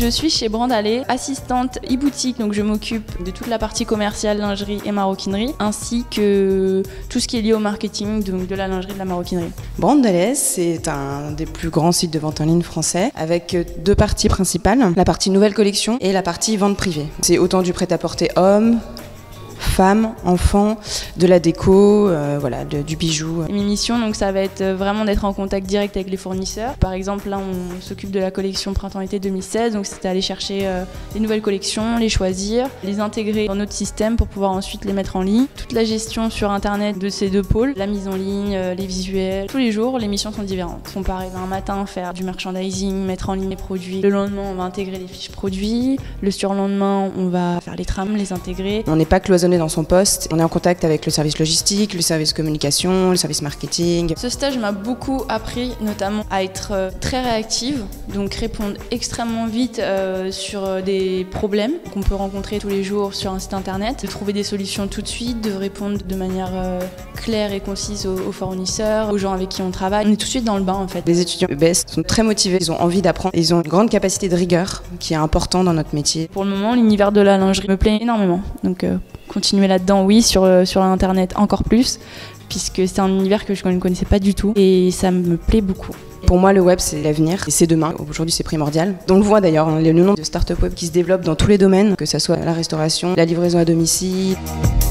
suis chez Brandalé, assistante e-boutique, donc je m'occupe de toute la partie commerciale, lingerie et maroquinerie, ainsi que tout ce qui est lié au marketing, donc de la lingerie et de la maroquinerie. Brandalé, c'est un des plus grands sites de vente en ligne français, avec deux parties principales, la partie nouvelle collection et la partie vente privée. C'est autant du prêt-à-porter hommes, femmes, enfants, de la déco, voilà, du bijou. Mes missions, donc ça va être vraiment d'être en contact direct avec les fournisseurs. Par exemple, là, on s'occupe de la collection printemps-été 2016, donc c'était aller chercher les nouvelles collections, les choisir, les intégrer dans notre système pour pouvoir ensuite les mettre en ligne. Toute la gestion sur Internet de ces deux pôles, la mise en ligne, les visuels. Tous les jours, les missions sont différentes. On part un matin faire du merchandising, mettre en ligne les produits. Le lendemain, on va intégrer les fiches produits. Le surlendemain, on va faire les trames, les intégrer. On n'est pas cloisonné dans son poste, on est en contact avec le service logistique, le service communication, le service marketing. Ce stage m'a beaucoup appris notamment à être très réactive, donc répondre extrêmement vite sur des problèmes qu'on peut rencontrer tous les jours sur un site internet, de trouver des solutions tout de suite, de répondre de manière claire et concise aux fournisseurs, aux gens avec qui on travaille. On est tout de suite dans le bain en fait. Les étudiants EBS sont très motivés, ils ont envie d'apprendre, ils ont une grande capacité de rigueur qui est important dans notre métier. Pour le moment, l'univers de la lingerie me plaît énormément, donc continuer là-dedans, oui, sur Internet encore plus, puisque c'est un univers que je ne connaissais pas du tout et ça me plaît beaucoup. Pour moi, le web, c'est l'avenir et c'est demain. Aujourd'hui, c'est primordial. On le voit d'ailleurs, le nombre de start-up web qui se développent dans tous les domaines, que ce soit la restauration, la livraison à domicile.